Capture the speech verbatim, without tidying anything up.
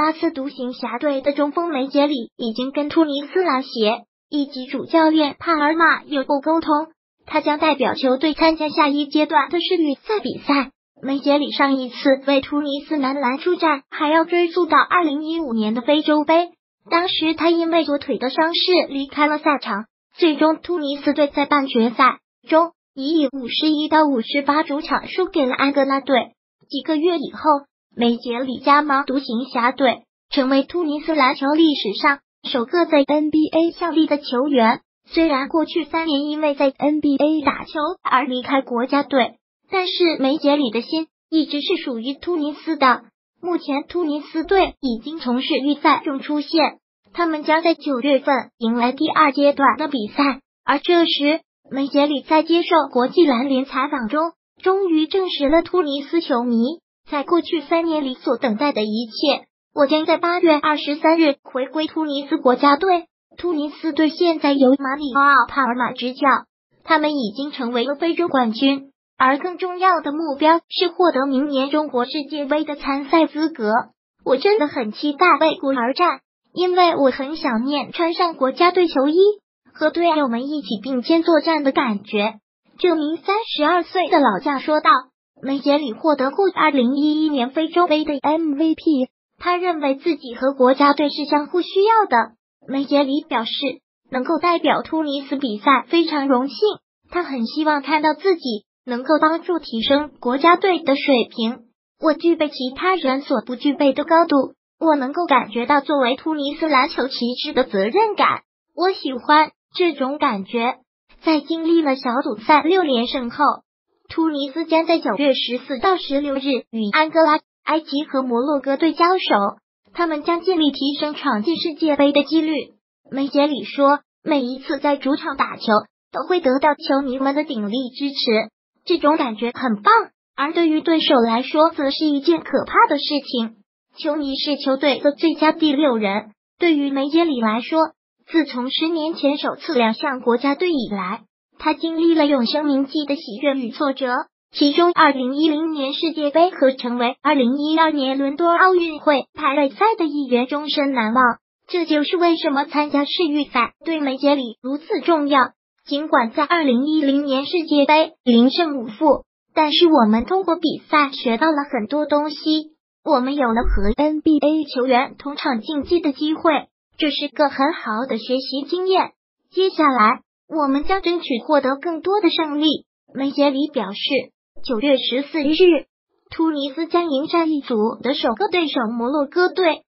拉斯独行侠队的中锋梅杰里已经跟突尼斯篮协以及主教练帕尔马有过沟通，他将代表球队参加下一阶段的世预赛比赛。梅杰里上一次为突尼斯男篮出战还要追溯到二零一五年的非洲杯，当时他因为左腿的伤势离开了赛场。最终突尼斯队在半决赛中以五十一到五十八主场输给了安哥拉队。几个月以后，梅杰里加盟独行侠队，成为突尼斯篮球历史上首个在 N B A 效力的球员。虽然过去三年因为在 N B A 打球而离开国家队，但是梅杰里的心一直是属于突尼斯的。目前突尼斯队已经从世预赛中出现，他们将在九月份迎来第二阶段的比赛。而这时，梅杰里在接受国际篮联采访中，终于证实了突尼斯球迷在过去三年里所等待的一切。我将在八月二十三日回归突尼斯国家队。突尼斯队现在由马里奥·帕尔马执教，他们已经成为了非洲冠军，而更重要的目标是获得明年中国世界杯的参赛资格。我真的很期待为国而战，因为我很想念穿上国家队球衣和队友们一起并肩作战的感觉。这名三十二岁的老将说道。梅杰里获得过二零一一年非洲杯的 M V P， 他认为自己和国家队是相互需要的。梅杰里表示，能够代表突尼斯比赛非常荣幸，他很希望看到自己能够帮助提升国家队的水平。我具备其他人所不具备的高度，我能够感觉到作为突尼斯篮球旗帜的责任感，我喜欢这种感觉。在经历了小组赛六连胜后，突尼斯将在九月十四到十六日与安哥拉、埃及和摩洛哥队交手，他们将尽力提升闯进世界杯的几率。梅杰里说，每一次在主场打球都会得到球迷们的鼎力支持，这种感觉很棒。而对于对手来说，则是一件可怕的事情。球迷是球队的最佳第六人。对于梅杰里来说，自从十年前首次亮相国家队以来，他经历了永生铭记的喜悦与挫折，其中二零一零年世界杯和成为二零一二年伦敦奥运会排位赛的一员终身难忘。这就是为什么参加世预赛对梅杰里如此重要。尽管在二零一零年世界杯零胜五负，但是我们通过比赛学到了很多东西，我们有了和 N B A 球员同场竞技的机会，这是个很好的学习经验。接下来我们将争取获得更多的胜利。梅杰里表示，九月十四日，突尼斯将迎战一组的首个对手摩洛哥队。